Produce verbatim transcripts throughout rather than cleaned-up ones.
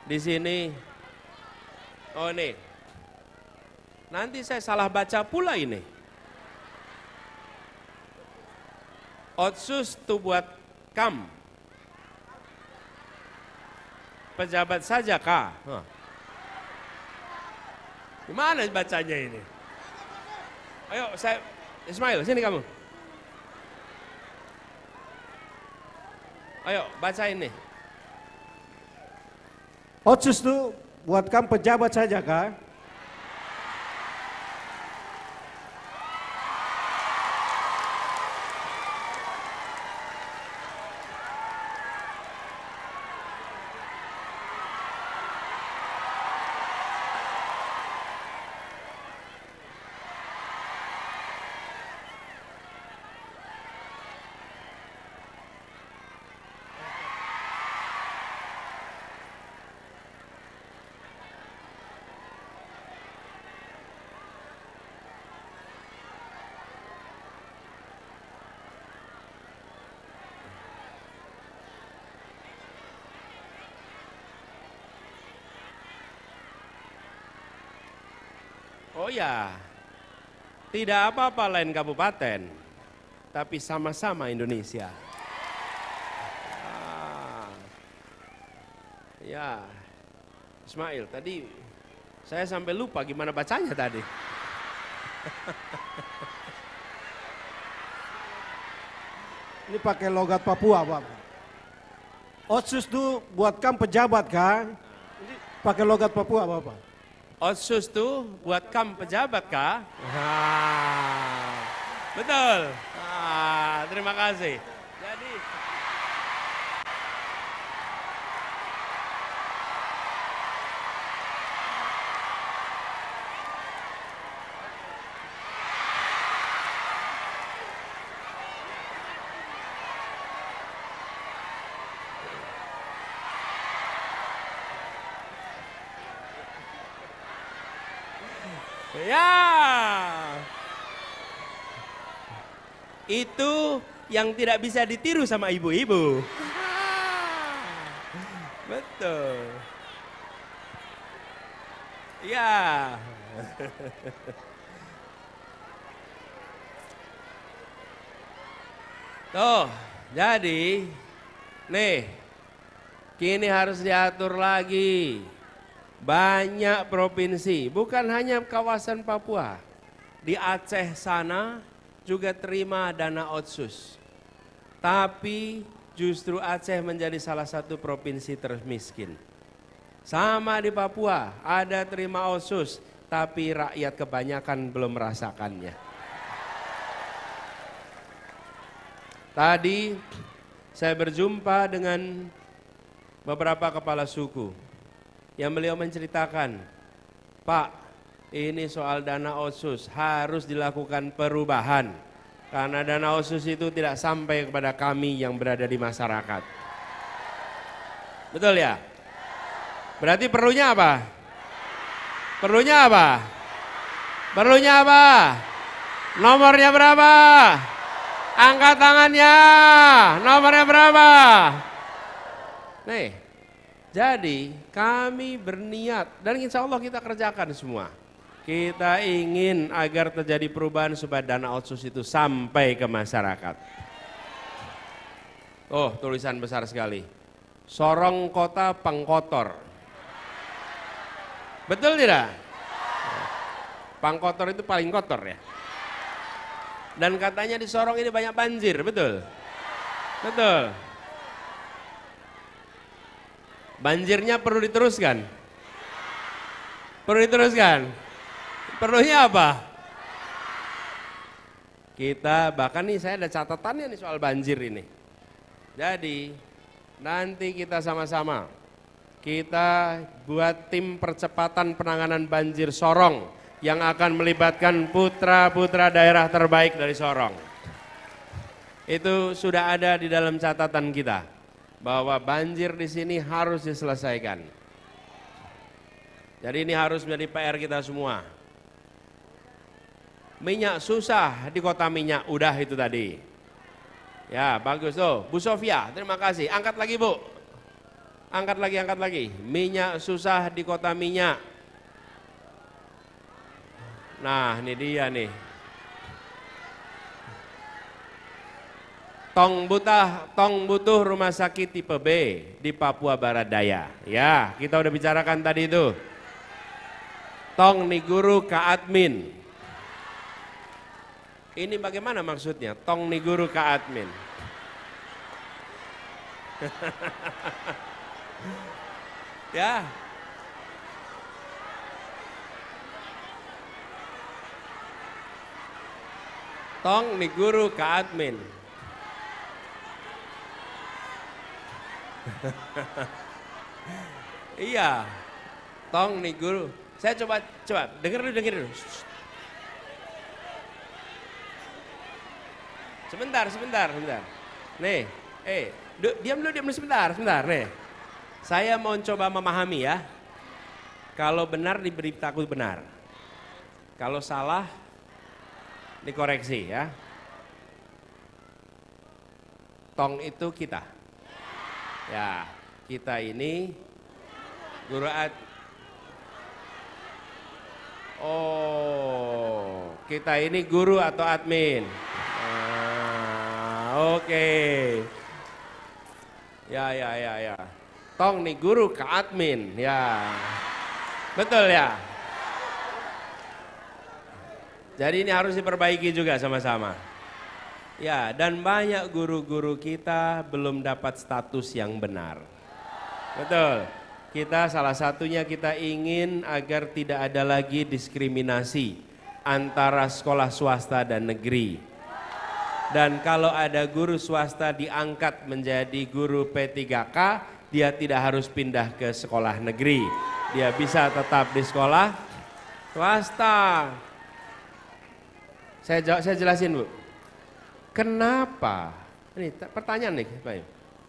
Di sini, oh ini, nanti saya salah baca pula ini. Otsus tu buat kam. Pejabat saja kah? Huh. Gimana bacanya ini? Ayo, saya Ismail, sini kamu. Ayo, baca ini. Otsus itu buat kamu pejabat saja kah? Oh ya, tidak apa-apa lain kabupaten, tapi sama-sama Indonesia. Ah, ya, Ismail, tadi saya sampai lupa gimana bacanya tadi. Ini pakai logat Papua, Pak. Otsus itu buat kamu pejabat kah? Ini pakai logat Papua, Bapak. Otsus tuh buat kam pejabat kah? Ah, betul. Ah, terima kasih. Jadi ya, itu yang tidak bisa ditiru sama ibu-ibu. Betul. Ya. Tuh, jadi nih, kini harus diatur lagi. Banyak provinsi, bukan hanya kawasan Papua. Di Aceh sana juga terima dana otsus. Tapi justru Aceh menjadi salah satu provinsi termiskin. Sama di Papua, ada terima otsus, tapi rakyat kebanyakan belum merasakannya. Tadi saya berjumpa dengan beberapa kepala suku yang beliau menceritakan, Pak, ini soal dana otsus harus dilakukan perubahan. Karena dana otsus itu tidak sampai kepada kami yang berada di masyarakat. Betul ya? Berarti perlunya apa? Perlunya apa? Perlunya apa? Nomornya berapa? Angkat tangannya. Nomornya berapa? Nih. Jadi kami berniat dan insya Allah kita kerjakan semua. Kita ingin agar terjadi perubahan supaya dana otsus itu sampai ke masyarakat. Oh, tulisan besar sekali. Sorong kota pengkotor. Betul tidak? Pangkotor itu paling kotor ya. Dan katanya di Sorong ini banyak banjir, betul? Betul. Banjirnya perlu diteruskan? Perlu diteruskan? Perlunya apa? Kita bahkan nih saya ada catatannya nih soal banjir ini. Jadi nanti kita sama-sama kita buat tim percepatan penanganan banjir Sorong yang akan melibatkan putra-putra daerah terbaik dari Sorong. Itu sudah ada di dalam catatan kita. Bahwa banjir di sini harus diselesaikan. Jadi ini harus menjadi P R kita semua. Minyak susah di kota minyak, udah itu tadi. Ya bagus tuh, Bu Sofia, terima kasih. Angkat lagi Bu, Angkat lagi, angkat lagi. Minyak susah di kota minyak. Nah, ini dia nih. Tong butuh, tong butuh rumah sakit tipe B di Papua Barat Daya. Ya, kita udah bicarakan tadi itu. Tong ni guru ka admin. Ini bagaimana maksudnya? Tong ni guru ka admin. Ya. Tong ni guru ka admin. Iya, tong nih guru. Saya coba, coba denger dulu, denger dulu. Sebentar, sebentar, sebentar. Nih, eh, diam dulu, diam dulu sebentar, sebentar. Nih, saya mau coba memahami ya. Kalau benar diberitahu benar. Kalau salah, dikoreksi ya. Tong itu kita. Ya, kita ini guru ad. Oh, kita ini guru atau admin. Ah, oke. Okay. Ya, ya, ya, ya. Tong nih guru ke admin. Ya, betul ya. Jadi ini harus diperbaiki juga sama-sama. Ya, dan banyak guru-guru kita belum dapat status yang benar. Betul. Kita salah satunya kita ingin agar tidak ada lagi diskriminasi antara sekolah swasta dan negeri. Dan kalau ada guru swasta diangkat menjadi guru P tiga K, dia tidak harus pindah ke sekolah negeri. Dia bisa tetap di sekolah swasta. Saya jawab, saya jelasin, Bu. Kenapa? Ini pertanyaan nih, Pak.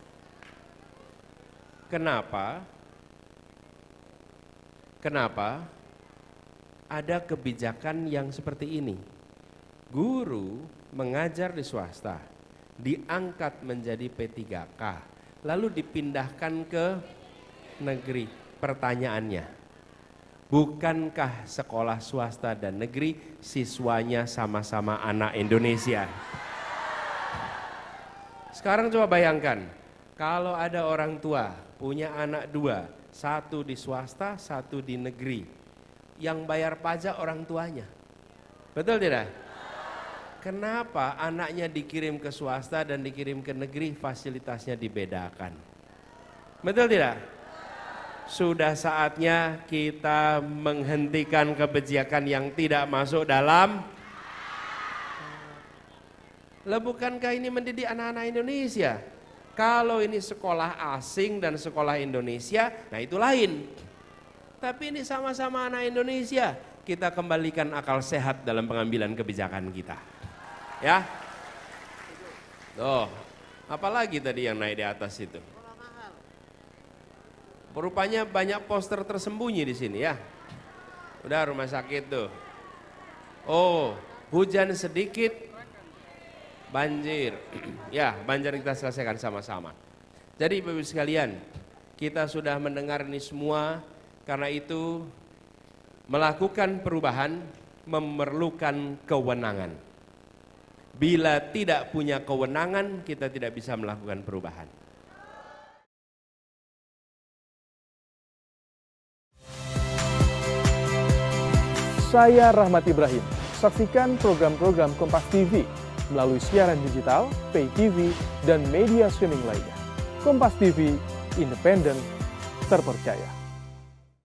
Kenapa? Kenapa ada kebijakan yang seperti ini? Guru mengajar di swasta, diangkat menjadi P tiga K, lalu dipindahkan ke negeri. Pertanyaannya, bukankah sekolah swasta dan negeri siswanya sama-sama anak Indonesia? Sekarang coba bayangkan, kalau ada orang tua punya anak dua, satu di swasta, satu di negeri, yang bayar pajak orang tuanya. Betul tidak? Kenapa anaknya dikirim ke swasta dan dikirim ke negeri, fasilitasnya dibedakan? Betul tidak? Sudah saatnya kita menghentikan kebijakan yang tidak masuk dalam. Lah bukankah ini mendidik anak-anak Indonesia? Kalau ini sekolah asing dan sekolah Indonesia, nah itu lain. Tapi ini sama-sama anak Indonesia. Kita kembalikan akal sehat dalam pengambilan kebijakan kita. Ya. Tuh, apalagi tadi yang naik di atas itu? Rupanya banyak poster tersembunyi di sini ya. Udah rumah sakit tuh. Oh, hujan sedikit. Banjir, ya banjir kita selesaikan sama-sama. Jadi Bapak-Ibu sekalian, kita sudah mendengar ini semua, karena itu melakukan perubahan memerlukan kewenangan. Bila tidak punya kewenangan, kita tidak bisa melakukan perubahan. Saya Rahmat Ibrahim, saksikan program-program Kompas T V melalui siaran digital, pay T V, dan media streaming lainnya. Kompas T V, independen, terpercaya.